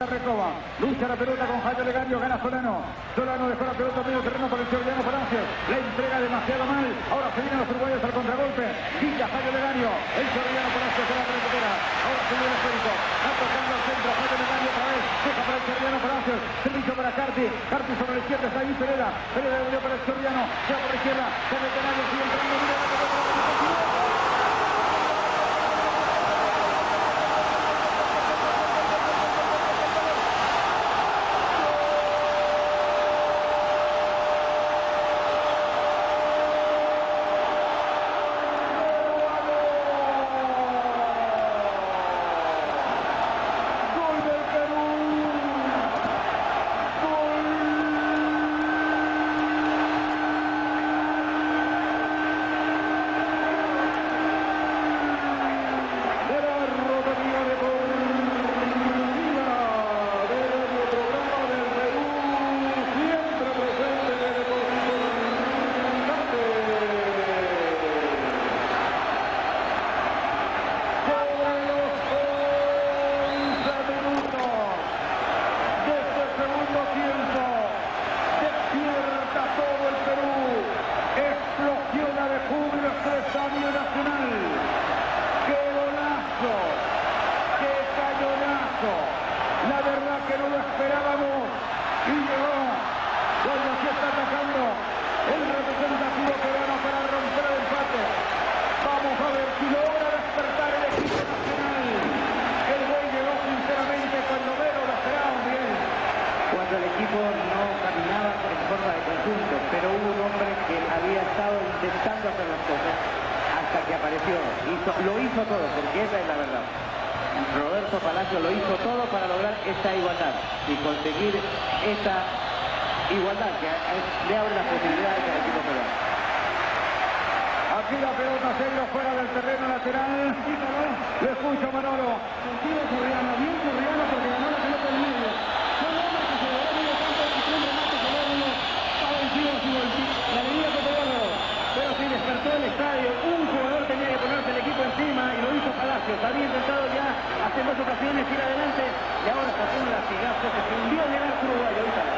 Recoba, lucha la pelota con Jaime Legario, gana Solano. Solano dejó la pelota medio terreno por el Chorriano Palacios. La entrega demasiado mal. Ahora se vienen los uruguayos al contragolpe. Quita Jaime Legario. El Chorriano Palacios se la recupera. Ahora se viene el esférico. Va tocando al centro. Jaime Legario otra vez. Deja para el Chorriano Palacios. Servicio para Carti. Carti sobre la izquierda. Está ahí Pereda. Pereda devolvió para el Chorriano. Se va por la izquierda. Jaime Legario sigue entrando. Mira la pelota. La verdad que no lo esperábamos y llegó cuando se está atacando el representativo peruano para romper el empate. Vamos a ver si logra despertar el equipo nacional. El gol llegó sinceramente cuando menos lo esperábamos bien. Cuando el equipo no caminaba en forma de conjunto, pero hubo un hombre que había estado intentando hacer las cosas hasta que apareció. Lo hizo todo, porque esa es la verdad. Roberto Palacio lo hizo todo para lograr esta igualdad y conseguir esta igualdad que le abre las posibilidades al equipo peruano. Aquí la pelota se iba fuera del terreno lateral. Le escucho Manolo. Sentido Chorriano, bien Chorriano porque ganó la pelota del medio. Son hombres que se le da medio campo y tres remates el ángulo. Ha vencido a su la alegría que pegó. Pero sí despertó el estadio. Un jugador tenía que ponerse el equipo encima y lo hizo Palacios. Había intentado ya hace dos ocasiones ir adelante y ahora sacó un latigazo que se hundió en el arco uruguayo.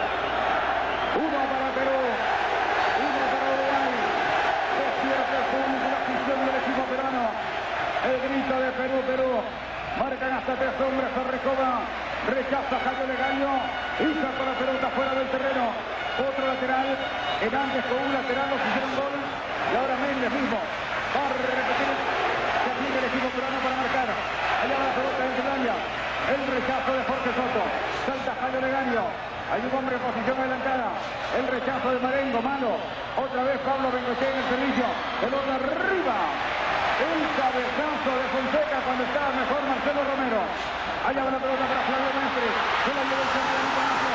Uno para Perú, uno para Uruguay. Despierta el público, la afición del equipo peruano. El grito de Perú, Perú. Marcan hasta tres hombres a Recoba. Rechaza Jaime Legario y saca la pelota fuera del terreno. Otro lateral. Hernández con un lateral nos hicieron gol. Y ahora Méndez mismo va a repetir. Se aplica el equipo peruano para marcar. Allá va la pelota en Finlandia. El rechazo de Jorge Soto. Salta Jaime Legario. Hay un hombre en posición adelantada. El rechazo de Marengo, malo. Otra vez Pablo Bengochea en el servicio. Pelota arriba. El cabezazo de Fonseca cuando estaba mejor Marcelo Romero. Allá va la pelota para Flavio Mestre. Se la lleva el centro de Palacio.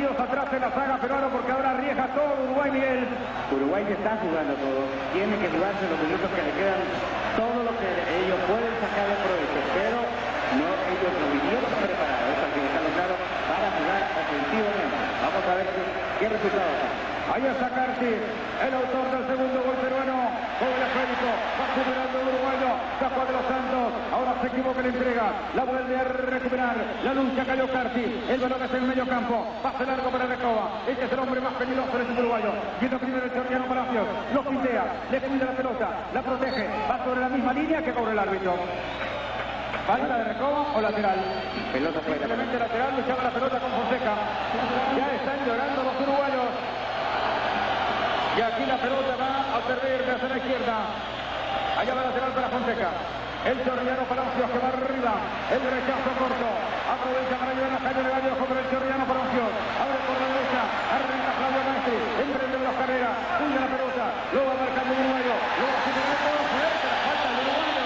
metidos atrás en la saga peruana porque ahora arriesga todo Uruguay, Miguel. Uruguay está jugando todo. Tiene que jugarse los minutos que le quedan todo lo que ellos pueden sacar de provecho, pero no, ellos lo vinieron preparados, hay que dejarlo claro, para jugar ofensivamente. Vamos a ver qué resultado da. Ahí está Carti, el autor del segundo gol peruano, con el esférico, va superando el uruguayo, Juan de los Santos, ahora se equivoca en la entrega, la vuelve a recuperar, la lucha cayó Carti, el balón es en el medio campo, pase largo para Recoba, este es el hombre más peligroso del uruguayo, viendo primero el Chorriano Palacios, lo pintea, le cuida la pelota, la protege, va sobre la misma línea que cobra el árbitro. ¿Falta de Recoba o lateral? Pelota fuera. Simplemente lateral, luchaba la pelota con Fonseca, ya están llorando los uruguayos. Y aquí la pelota va a perder hacia la izquierda. Allá va lateral para Fonseca. El Chorriano Palacios que va arriba. El rechazo corto. Aprovecha para llevar a Jaime Legario contra el Chorriano Palacios. Abre por la derecha. Arranca Claudio Maestri. Emprende las carreras. Cuida la pelota. Lo va marcando el uruguayo. Lo va superando. Fuerte la falta del uruguayo.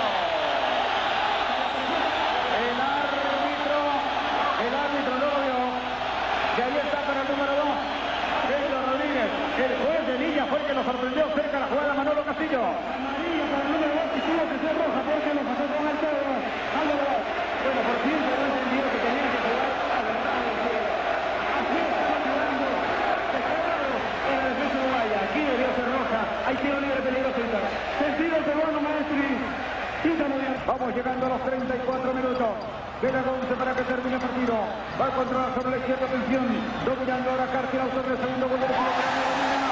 El árbitro no lo vio. Y ahí está para el número 2. Pedro Rodríguez, el juez de línea fue el que lo sorprendió cerca la jugada Manolo Castillo. Amarilla para el número 2 y tuvo que ser roja porque lo pasó con el todo. Bueno, por fin se lo entendido que tenía que jugar a la verdad. Así está jugando. Descarado en la defensa uruguaya. Aquí debió ser roja. Hay tiro libre peligroso. Sencillo el peruano, Maestri. Vamos llegando a los 34 minutos. Queda 11 para que termine el partido. Va a controlar sobre la izquierda, atención. Dominando ahora Carti, el autor del segundo gol del equipo peruano.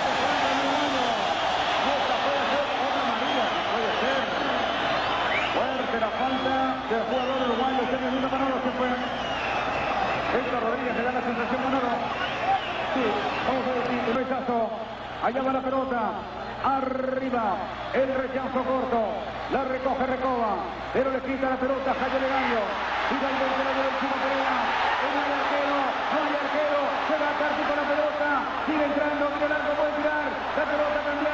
Esta puede ser otra amarilla. Puede ser. Fuerte la falta del jugador uruguayo. Se viene Manolo, se fue. Héctor Rodríguez le da la sensación Manolo. Sí, vamos a decir, el rechazo. Allá va la pelota. Arriba. El rechazo corto. La recoge Recoba. Pero le quita la pelota a Jaime Legario. Finalmente la lleva encima Pereira. No hay arquero. Se va a Carti con la pelota. Sigue entrando. Miguel Arco puede tirar. La pelota cambiada.